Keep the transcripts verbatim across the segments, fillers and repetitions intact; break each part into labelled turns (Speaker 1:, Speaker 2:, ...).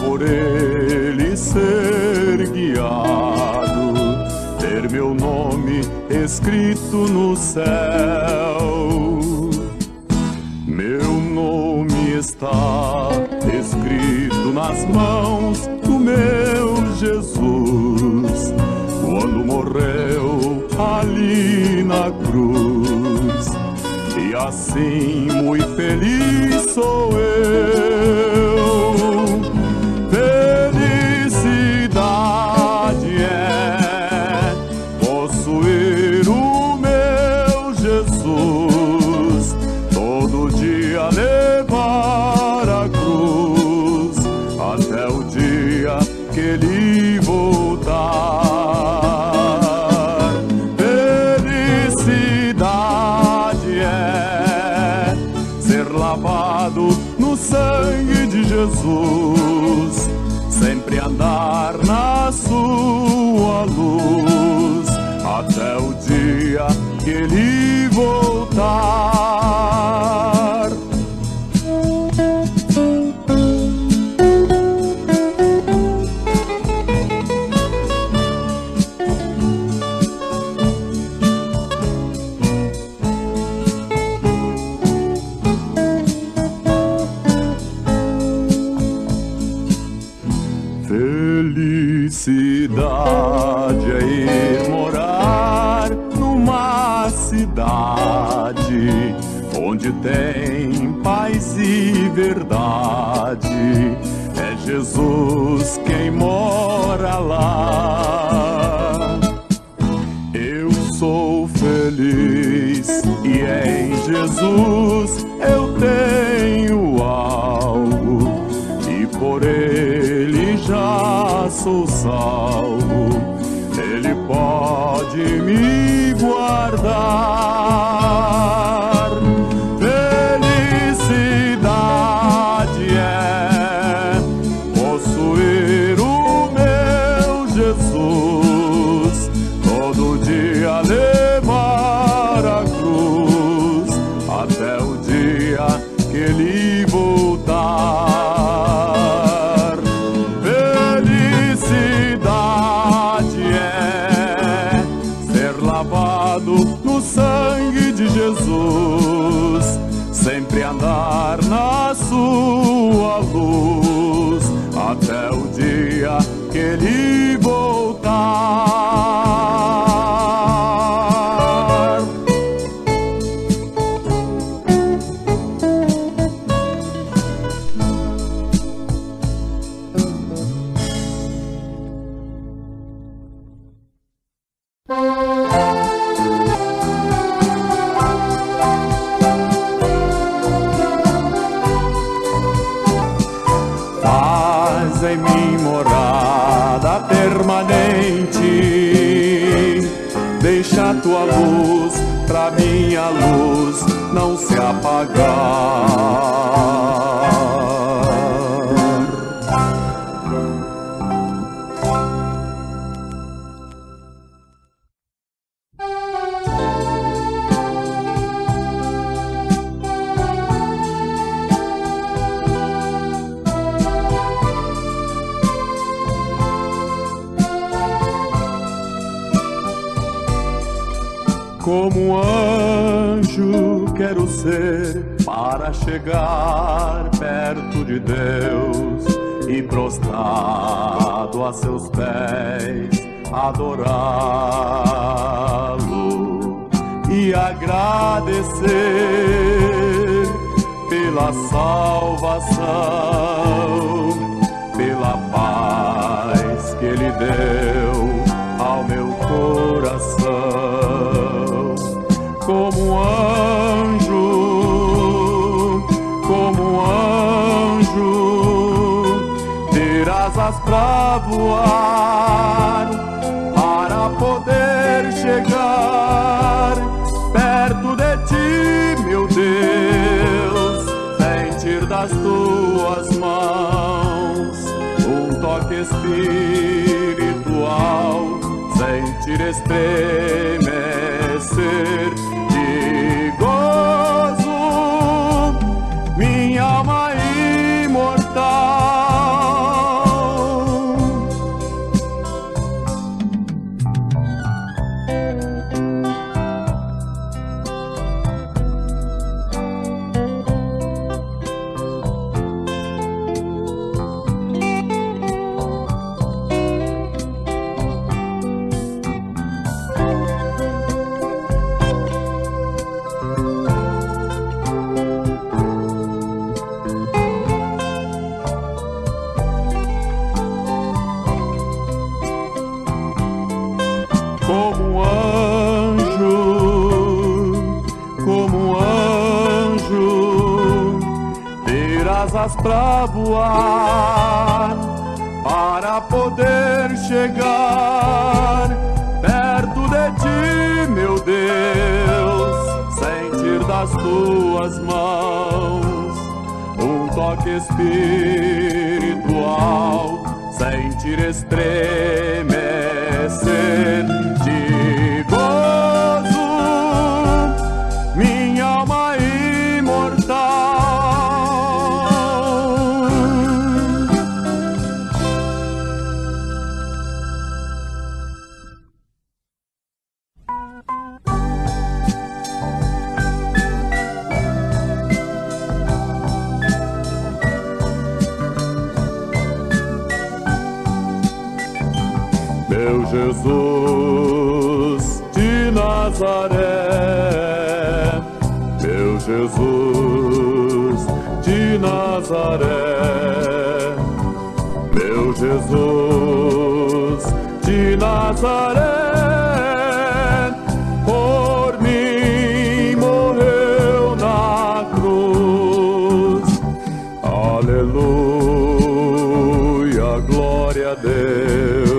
Speaker 1: por ele ser guiado, ter meu nome escrito no céu. Meu nome está escrito nas mãos do meu Jesus, quando morreu ali na cruz. E assim muito feliz sou eu. Felicidade é possuir o meu Jesus, todo dia levar a cruz, até o dia que ele voltar. Felicidade é ser lavado no sangue de Jesus, sempre andar na sua luz, até o dia que ele voltar. Felicidade é ir morar numa cidade onde tem paz e verdade. É Jesus quem mora lá. Eu sou feliz e em Jesus eu tenho algo, e por ele já sou salvo. Ele pode me guardar. Felicidade é possuir o meu Jesus, todo dia levar a cruz, até o dia que ele voltar. Felicidade é ser lavado no sangue de Jesus, sempre andar na sua luz, até o dia que ele voltar. Faz em mim morada permanente, deixa tua luz pra minha luz não se apagar. Como anjo quero ser para chegar perto de Deus e prostrado a seus pés adorá-lo e agradecer pela salvação, pela paz que ele deu ao meu coração. Como anjo, como anjo, ter asas pra voar, para poder chegar perto de ti, meu Deus, sentir das tuas mãos um toque espiritual, sentir estremecer de gozo minha alma imortal. asas pra voar, para poder chegar perto de ti, meu Deus, sentir das tuas mãos um toque espiritual, sentir estremecer de gozo minha alma imortal. Meu Jesus de Nazaré, meu Jesus de Nazaré, meu Jesus de Nazaré, por mim morreu na cruz. Aleluia, glória a Deus.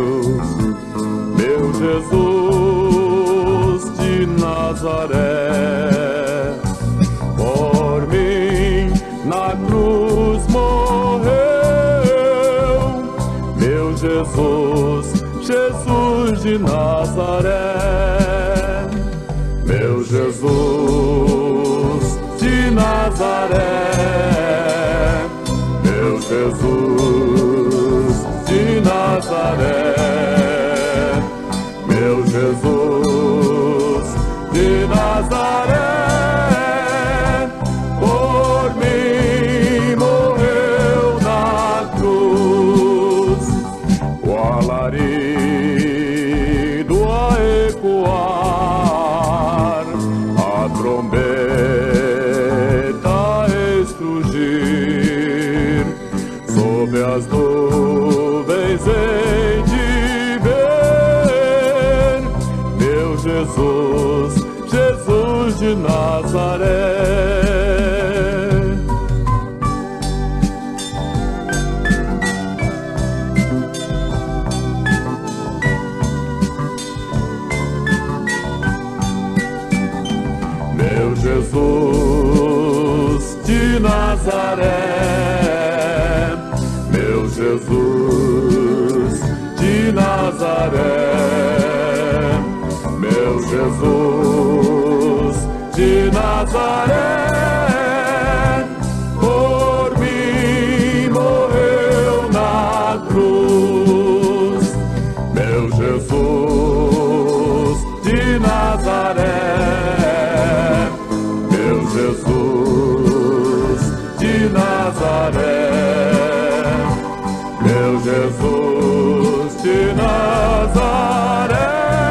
Speaker 1: Jesus de Nazaré, por mim na cruz morreu. Meu Jesus, Jesus de Nazaré, meu Jesus de Nazaré, meu Jesus de Nazaré, meu Jesus de Nazaré, por mim morreu na cruz. O alarido a ecoar, a trombeta a estrugir, sob as nuvens hei de Jesus, Jesus de Nazaré. Meu Jesus de Nazaré, meu Jesus de Nazaré, meu Jesus de Nazaré, por mim morreu na cruz. Meu Jesus de Nazaré, meu Jesus de Nazaré, meu Jesus de Nazaré,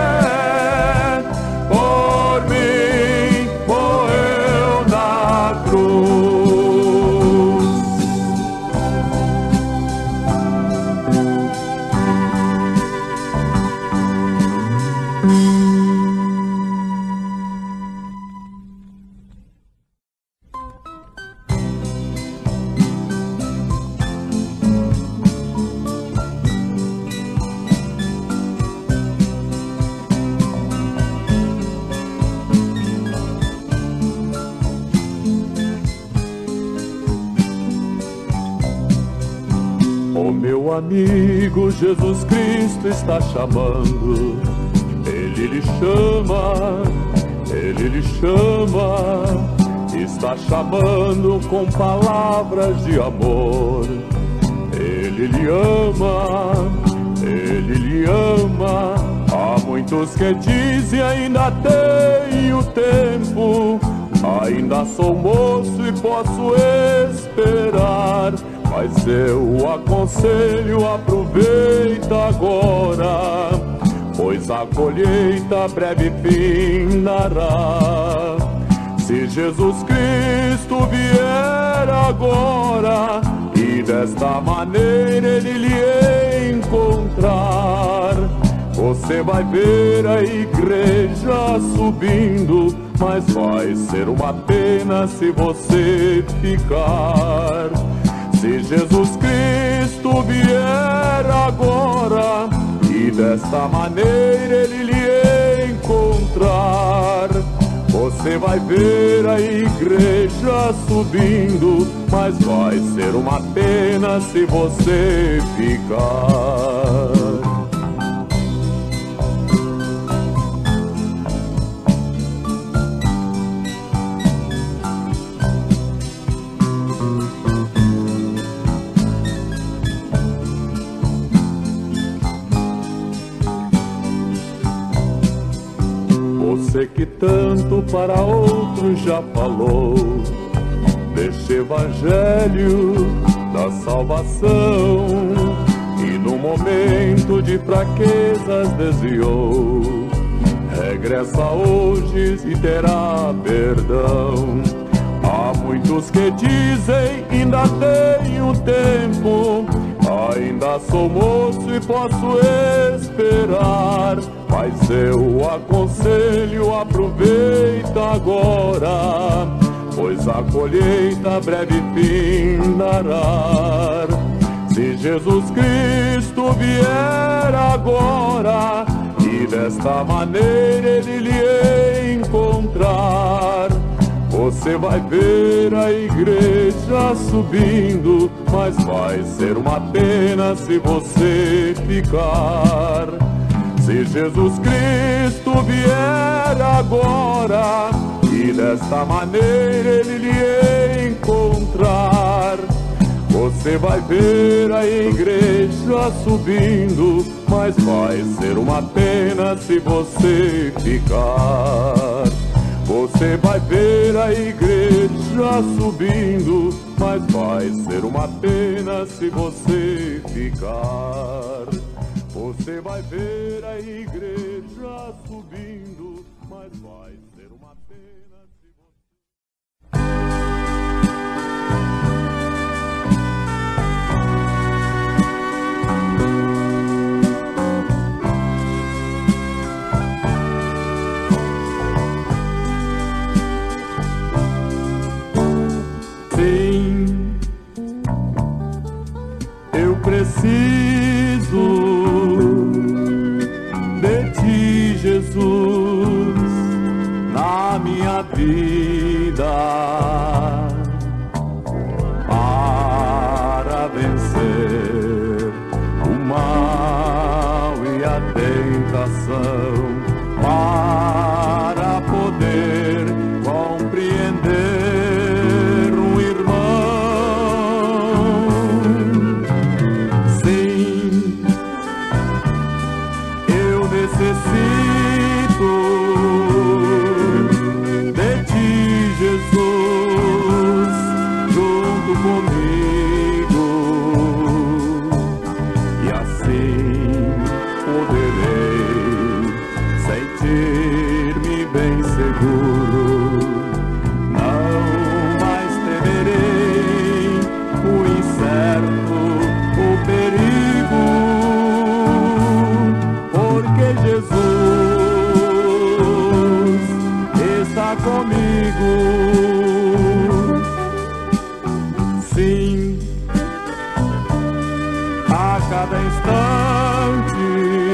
Speaker 1: meu amigo, Jesus Cristo está chamando. Ele lhe chama, ele lhe chama, está chamando com palavras de amor. Ele lhe ama, ele lhe ama. Há muitos que dizem: ainda tenho tempo, ainda sou moço e posso esperar. Mas eu aconselho, aproveita agora, pois a colheita breve findará. Se Jesus Cristo vier agora e desta maneira ele lhe encontrar, você vai ver a igreja subindo, mas vai ser uma pena se você ficar. Se Jesus Cristo vier agora e desta maneira Ele lhe encontrar, você vai ver a igreja subindo, mas vai ser uma pena se você ficar. Você que tanto para outros já falou deste evangelho da salvação, e no momento de fraquezas desviou, regressa hoje e terá perdão. Há muitos que dizem: ainda tenho tempo, ainda sou moço e posso esperar. Mas eu aconselho, aproveita agora, pois a colheita breve findará. Se Jesus Cristo vier agora e desta maneira Ele lhe encontrar, você vai ver a igreja subindo, mas vai ser uma pena se você ficar. Se Jesus Cristo vier agora e desta maneira Ele lhe encontrar, você vai ver a igreja subindo, mas vai ser uma pena se você ficar. Você vai ver a igreja subindo, mas vai ser uma pena se você ficar. Você vai ver a igreja subindo, mas vai ser uma pena se Sim, eu preciso Jesus na minha vida para vencer o mal e a tentação, para poder compreender um irmão. Sim, eu necessito de ti, Jesus, junto comigo, e assim poderei sentir-me bem seguro. Não mais temerei o incerto, o perigo, porque Jesus está comigo. Sim, a cada instante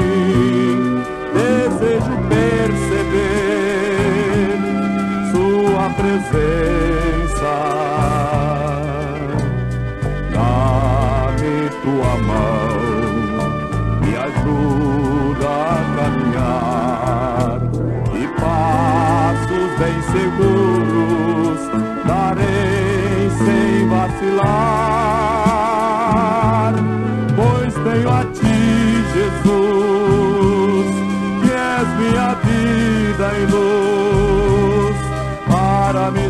Speaker 1: desejo perceber sua presença. Dá-me tua mão, me ajuda a caminhar, e passos bem seguros darei sem vacilar, pois tenho a ti, Jesus, que és minha vida e luz, para me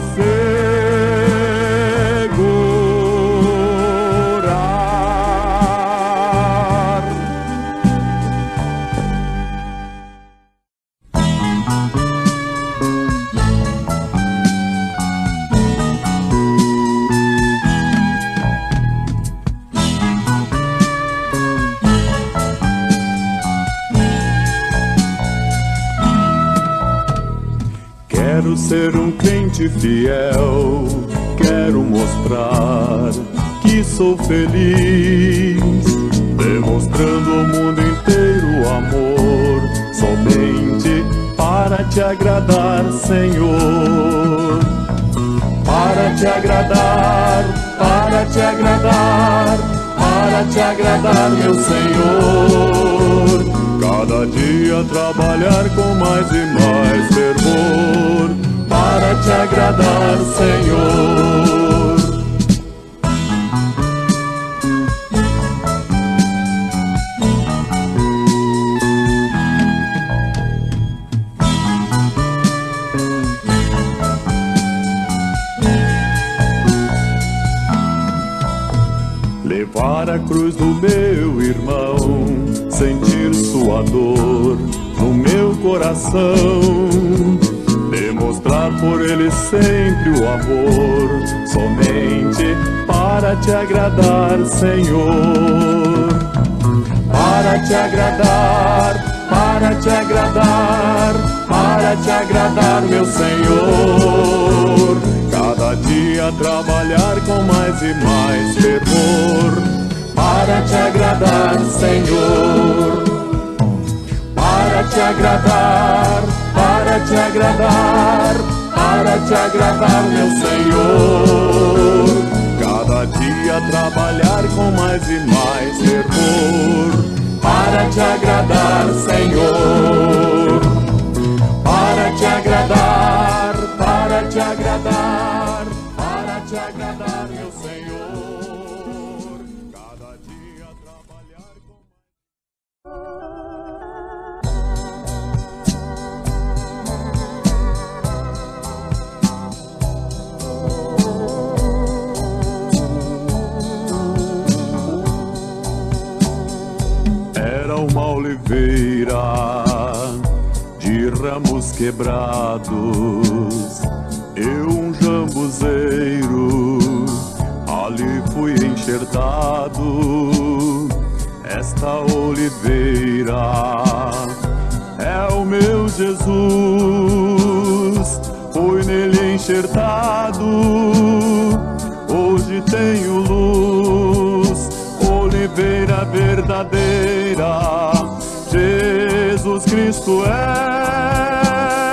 Speaker 1: segurar. Quero ser um crente fiel, quero mostrar que nele sou feliz, demonstrando ao mundo inteiro o amor, somente para te agradar, Senhor. Para te agradar, para te agradar, para te agradar, meu Senhor. Cada dia trabalhar com mais e mais fervor, para te agradar, Senhor. Levar a cruz do meu irmão, sentir sua dor no meu coração, demonstrar por ele sempre o amor, somente para te agradar, Senhor. Para te agradar, para te agradar, para te agradar, meu Senhor. Cada dia trabalhar com mais e mais fervor, para te agradar, Senhor. Para te agradar, para te agradar, para te agradar, meu Senhor. Cada dia trabalhar com mais e mais fervor, para te agradar, Senhor. Para te agradar, para te agradar, para te agradar, meu Senhor. Cada dia trabalhar com Era uma oliveira de ramos quebrados, eu um jambuzeiro, ali fui enxertado. Esta oliveira é o meu Jesus, fui nele enxertado, hoje tenho luz, oliveira verdadeira, Jesus Cristo é.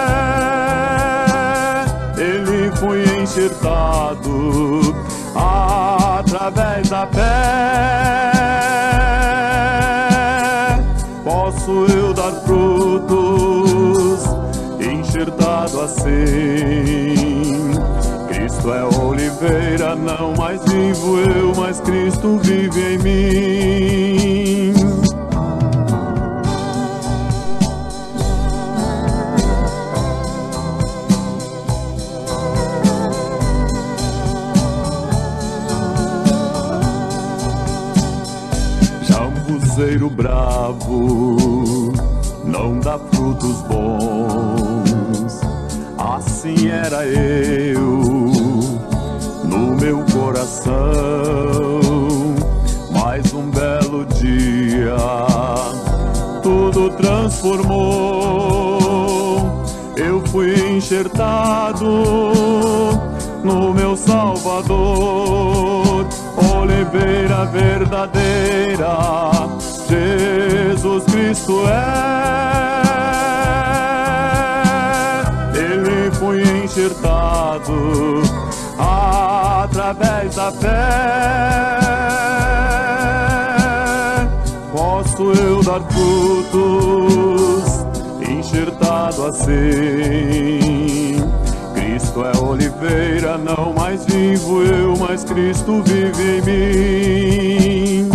Speaker 1: Ele foi enxertado através da fé. Posso eu dar frutos enxertado assim. Cristo é oliveira, não mais vivo eu, mas Cristo vive em mim. Jambuzeiro bravo não dá frutos bons, assim era eu no meu coração. Mais um belo dia tudo transformou, eu fui enxertado no meu Salvador, oliveira verdadeira, Jesus Cristo é. Ele foi enxertado através da fé. Posso eu dar frutos enxertado assim. Cristo é oliveira, não mais vivo eu, mas Cristo vive em mim.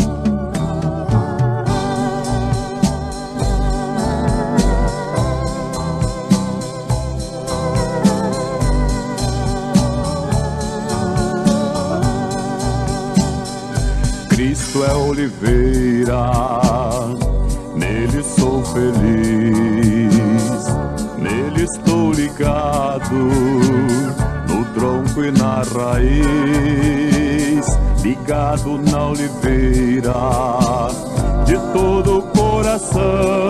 Speaker 1: Cristo é oliveira, nele sou feliz, nele estou ligado, no tronco e na raiz, ligado na oliveira, de todo o coração.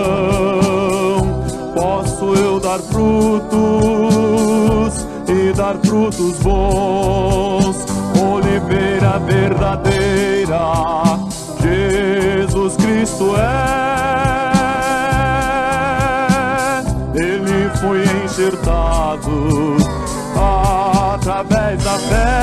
Speaker 1: Posso eu dar frutos e dar frutos bons, oliveira oliveira verdadeira, Jesus Cristo é. Ele foi enxertado através da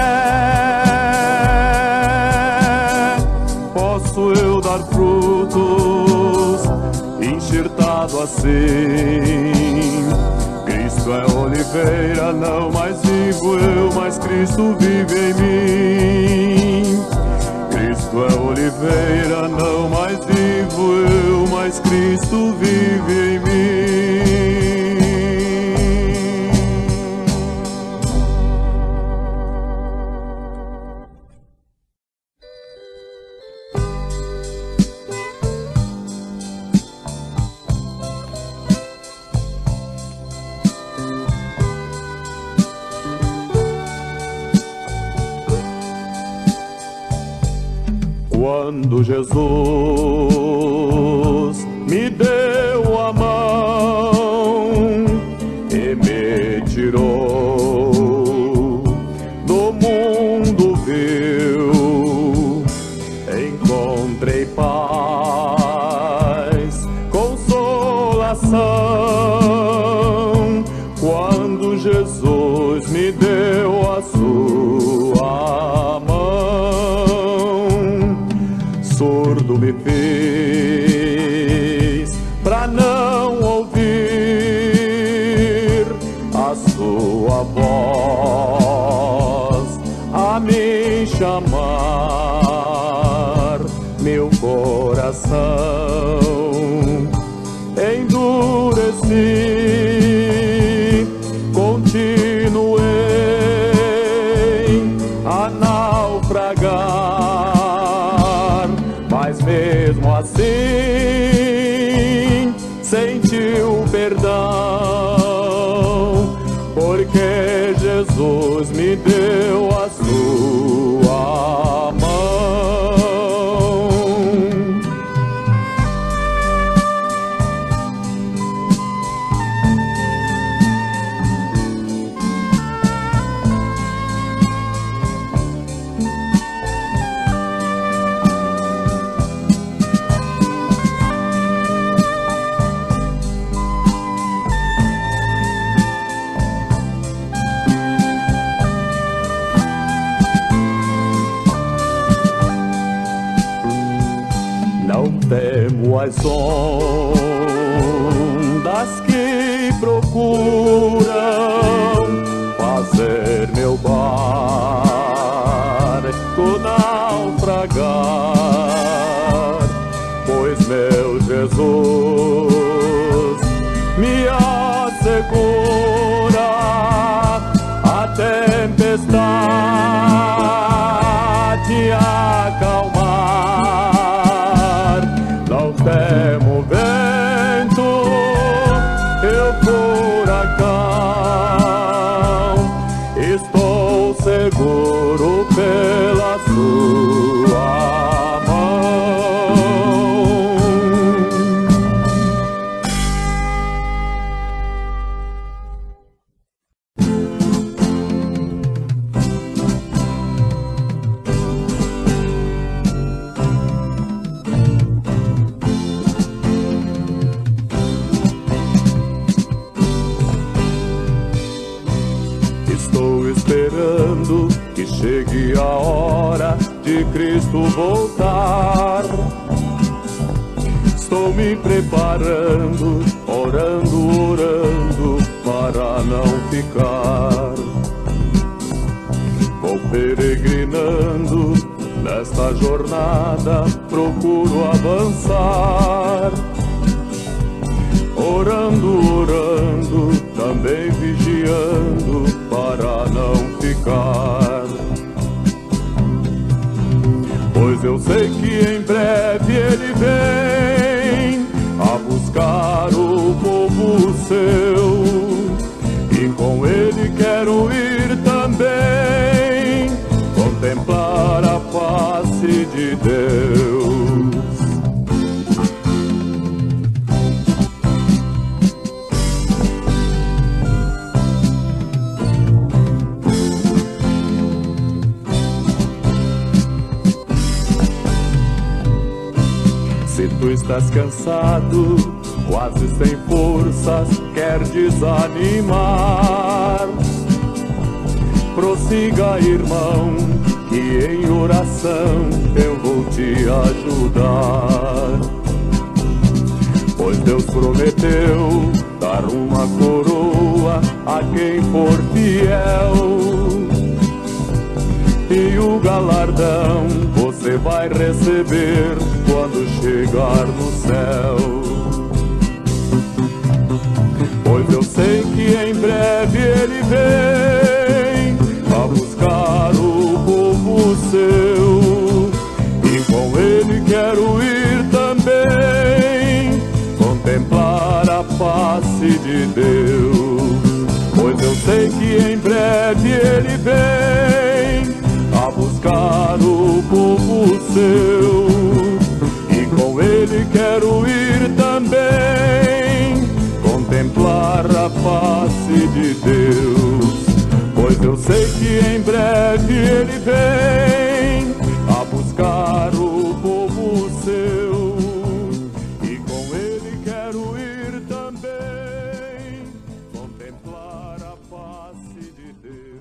Speaker 1: fé. Posso eu dar frutos, enxertado assim. Cristo é oliveira, não mais vivo eu, mas Cristo vive em mim. Cristo é oliveira, não mais vivo eu, mas Cristo vive em mim. Quando Jesus me deu a mão e me tirou do mundo vil, encontrei paz, consolação. Quando Jesus me deu a sua mão, surdo me fez pra não ouvir a sua voz a me chamar. Meu coração endureci, continuei a naufragar, mas mesmo assim sentiu perdão, porque Jesus me deu a sua mão. Temo as ondas que procuram fazer meu barco naufragar, pois meu Jesus me assegura a tempestade acalmar. Não temo vento, eu furacão, estou seguro pela sua que chegue a hora de Cristo voltar. Estou me preparando, orando, orando, para não ficar. Vou peregrinando nesta jornada, procuro avançar. Orando, orando, também vigiando, para não ficar. Pois eu sei que em breve ele vem a buscar o povo seu, e com ele quero ir também contemplar a face de Deus. Se tu estás cansado, quase sem forças, quer desanimar, prossiga, irmão, que em oração eu vou te ajudar. Pois Deus prometeu dar uma coroa a quem for fiel, e o galardão você vai receber quando chegar no céu. Pois eu sei que em breve Ele vem a buscar o povo seu, e com Ele quero ir também contemplar a face de Deus. Pois eu sei que em breve Ele vem a buscar o povo seu, e com Ele quero ir também contemplar a face de Deus. Pois eu sei que em breve Ele vem a buscar o povo seu, e com Ele quero ir também contemplar a face de Deus.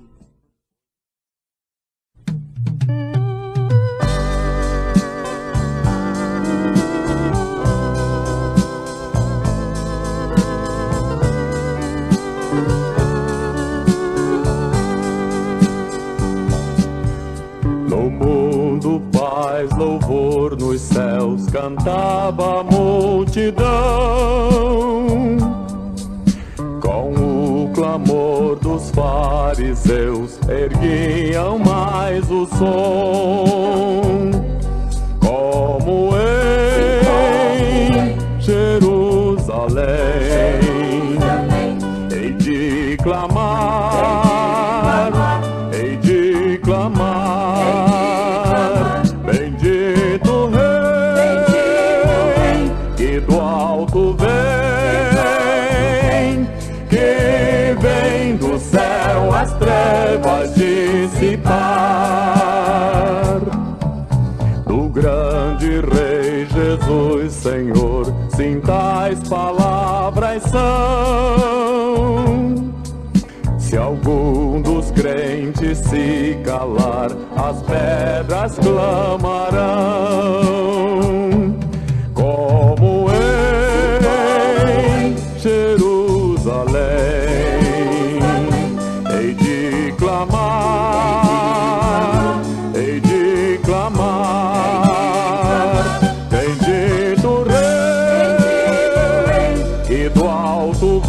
Speaker 1: No mundo paz, louvor nos céus, cantava a multidão, com o clamor dos fariseus erguiam mais o som. Como em Jerusalém hei de clamar, hei de clamar, bendito Rei, que do alto vem, que vem do céu as trevas dissipar. Do grande Rei Jesus, Senhor, sim, tais palavras são. Se algum dos crentes se calar, as pedras clamarão. Como em Jerusalém hei de clamar, hei de clamar, bendito Rei, que do alto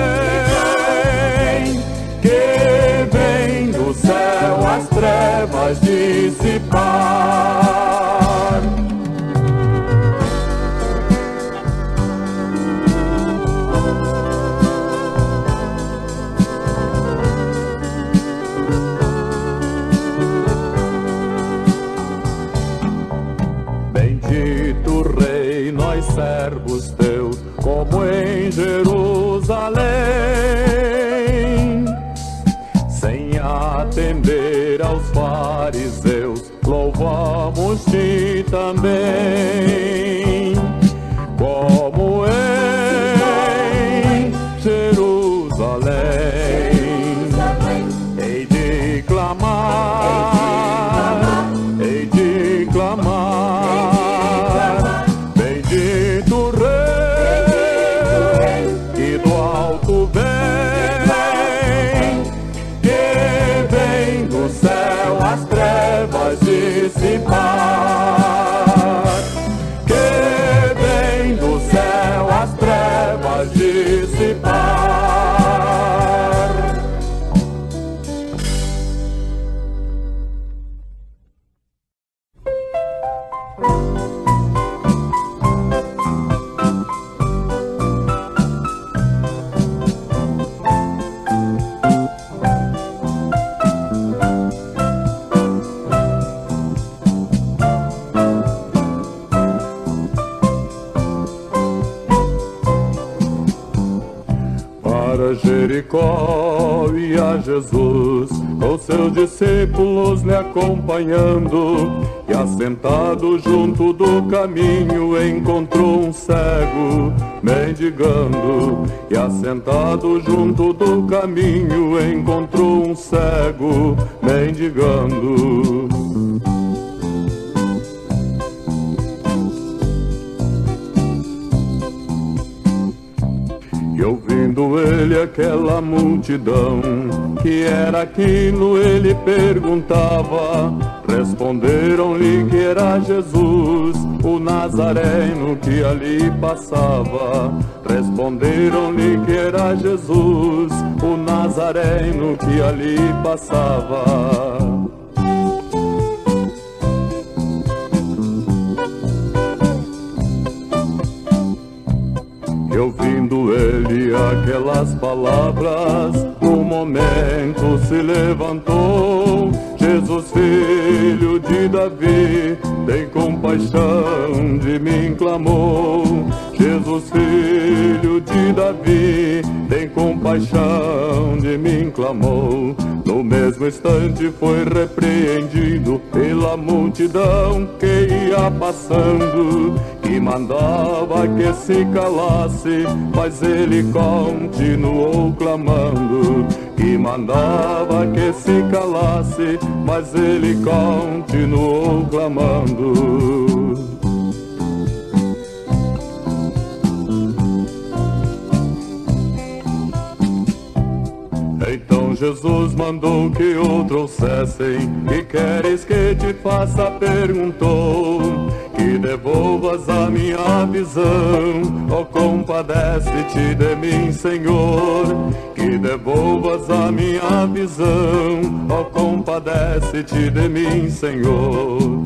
Speaker 1: vem, que vem do céu as trevas dissipar. Bendito Rei, nós servos teus, como em Jerusalém, sem atender aos fariseus, louvamos-te também. Como em Jerusalém hei de clamar, hei de clamar, bendito Rei, que do alto vem, que vem do céu as trevas dissipar, que para Jericó ia Jesus, com seus discípulos lhe acompanhando, e assentado junto do caminho encontrou um cego mendigando. E assentado junto do caminho encontrou um cego mendigando. E ouvindo ele aquela multidão, que era aquilo, ele perguntava. Responderam-lhe que era Jesus, o Nazareno que ali passava. Responderam-lhe que era Jesus, o Nazareno que ali passava. E ouvindo ele aquelas palavras, no momento se levantou. Jesus, filho de Davi, tem compaixão de mim, clamou. Jesus, filho de Davi, tem compaixão de mim, clamou. No mesmo instante foi repreendido pela multidão que ia passando, que mandava que se calasse, mas ele continuou clamando. Que mandava que se calasse, mas ele continuou clamando. Então Jesus mandou que o trouxessem. Que queres que te faça? Perguntou. Que devolvas a minha visão, ó, compadece-te de mim, Senhor. Que devolvas a minha visão, ó, compadece-te de mim, Senhor.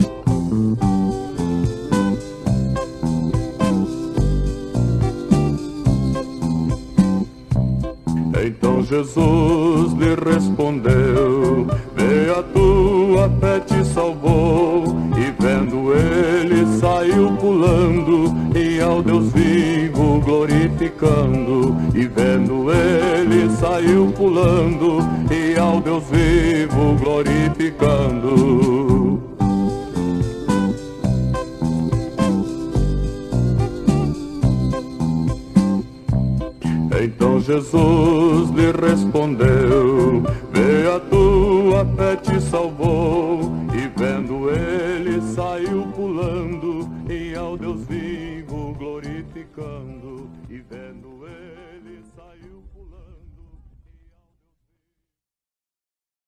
Speaker 1: Então Jesus lhe respondeu: vê, a tua fé te salvou. E vendo ele saiu pulando, e ao Deus vivo glorificando. E vendo ele saiu pulando, e ao Deus vivo glorificando. Então Jesus lhe respondeu: vê, a tua fé te salvou. E vendo ele saiu pulando, e ao Deus vivo glorificando. E vendo ele